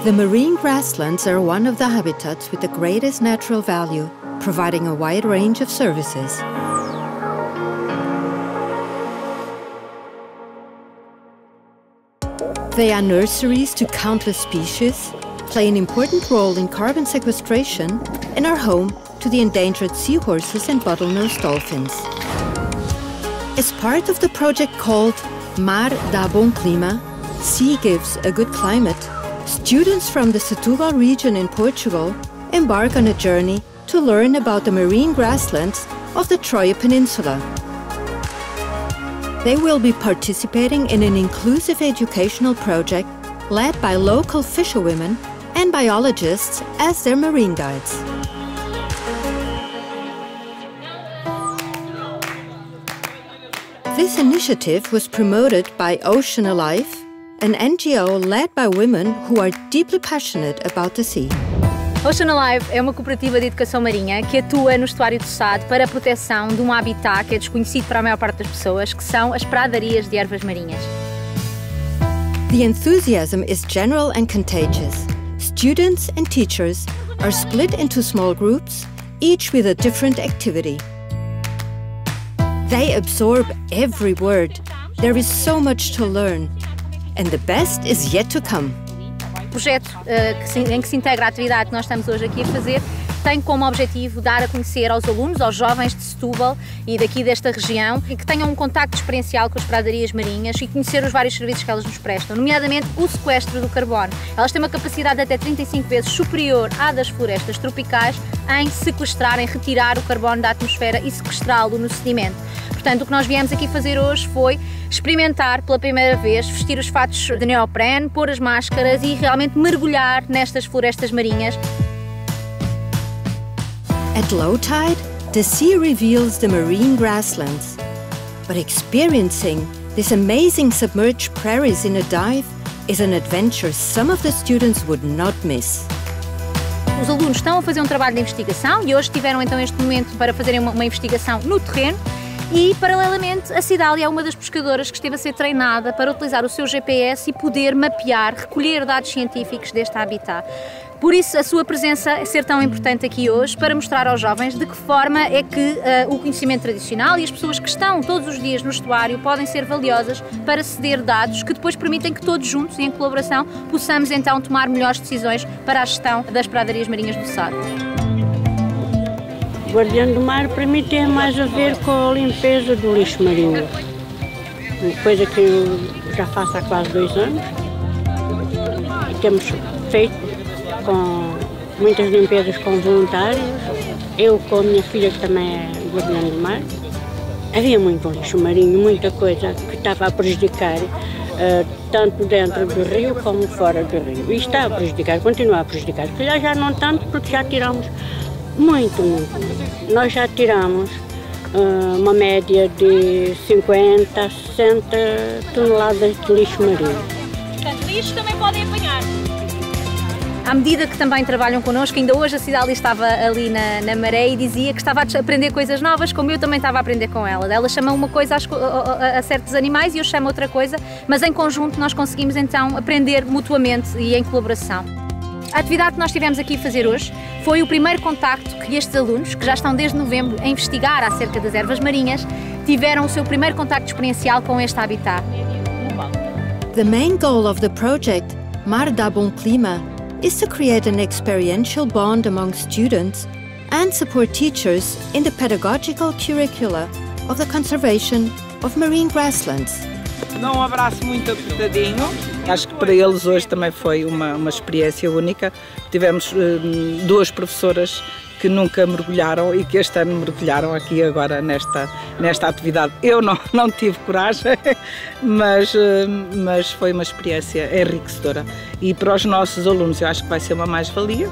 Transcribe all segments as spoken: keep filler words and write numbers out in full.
The marine grasslands are one of the habitats with the greatest natural value, providing a wide range of services. They are nurseries to countless species, play an important role in carbon sequestration, and are home to the endangered seahorses and bottlenose dolphins. As part of the project called Mar dá bom clima, Sea gives a good climate, students from the Setúbal region in Portugal embark on a journey to learn about the marine grasslands of the Troia Peninsula. They will be participating in an inclusive educational project led by local fisherwomen and biologists as their marine guides. This initiative was promoted by Ocean Alive, an N G O led by women who are deeply passionate about the sea. Ocean Alive é uma cooperativa de educação marinha que atua no estuário do Sado para a proteção de um habitat que é desconhecido para a maior parte das pessoas, que são as pradarias de ervas marinhas. The enthusiasm is general and contagious. Students and teachers are split into small groups, each with a different activity. They absorb every word. There is so much to learn, and the best is yet to come. O projeto uh, que se, em que se integra a atividade que nós estamos hoje aqui a fazer tem como objetivo dar a conhecer aos alunos, aos jovens de Setúbal e daqui desta região, e que tenham um contacto experiencial com as pradarias marinhas e conhecer os vários serviços que elas nos prestam, nomeadamente o sequestro do carbono. Elas têm uma capacidade de até trinta e cinco vezes superior à das florestas tropicais em sequestrar, em retirar o carbono da atmosfera e sequestrá-lo no sedimento. Portanto, o que nós viemos aqui fazer hoje foi experimentar pela primeira vez, vestir os fatos de neoprene, pôr as máscaras e realmente mergulhar nestas florestas marinhas. At low tide, the sea reveals the marine grasslands. But experiencing these amazing submerged prairies in a dive is an adventure some of the students would not miss. Os alunos estão a fazer um trabalho de investigação e hoje tiveram então este momento para fazerem uma, uma investigação no terreno. E, paralelamente, a Cidália é uma das pescadoras que esteve a ser treinada para utilizar o seu G P S e poder mapear, recolher dados científicos deste habitat. Por isso, a sua presença é ser tão importante aqui hoje para mostrar aos jovens de que forma é que uh, o conhecimento tradicional e as pessoas que estão todos os dias no estuário podem ser valiosas para ceder dados que depois permitem que todos juntos e em colaboração possamos então tomar melhores decisões para a gestão das pradarias marinhas do Sado. O Guardião do Mar para mim tem mais a ver com a limpeza do lixo marinho, uma coisa que eu já faço há quase dois anos e temos feito com muitas limpezas com voluntários, eu com a minha filha que também é Guardião do Mar. Havia muito lixo marinho, muita coisa que estava a prejudicar uh, tanto dentro do rio como fora do rio, e está a prejudicar, continua a prejudicar, se calhar já não tanto porque já tiramos Muito, muito, muito. Nós já tiramos uh, uma média de cinquenta a sessenta toneladas de lixo marinho. Portanto, lixo também podem apanhar. À medida que também trabalham connosco, ainda hoje a Cidália estava ali na, na maré e dizia que estava a aprender coisas novas, como eu também estava a aprender com ela. Ela chama uma coisa a, a, a certos animais e eu chamo outra coisa, mas em conjunto nós conseguimos então aprender mutuamente e em colaboração. A atividade que nós tivemos aqui a fazer hoje foi o primeiro contacto que estes alunos, que já estão desde novembro a investigar acerca das ervas marinhas, tiveram o seu primeiro contacto experiencial com este habitat. The main goal of the project, Mar dá bom clima, is to create an experiential bond among students and support teachers in the pedagogical curricula of the conservation of marine grasslands. Dá um abraço muito apertadinho. Acho que para eles hoje também foi uma, uma experiência única. Tivemos hum, duas professoras que nunca mergulharam e que este ano mergulharam aqui agora nesta, nesta atividade. Eu não, não tive coragem, mas, hum, mas foi uma experiência enriquecedora. E para os nossos alunos eu acho que vai ser uma mais-valia.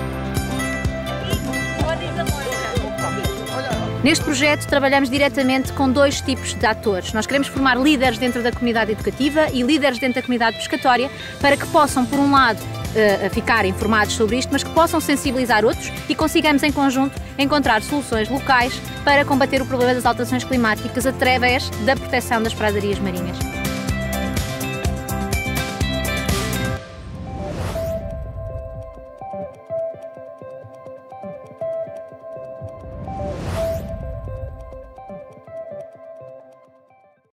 Neste projeto trabalhamos diretamente com dois tipos de atores. Nós queremos formar líderes dentro da comunidade educativa e líderes dentro da comunidade pescatória para que possam, por um lado, uh, ficar informados sobre isto, mas que possam sensibilizar outros e consigamos em conjunto encontrar soluções locais para combater o problema das alterações climáticas através da proteção das pradarias marinhas.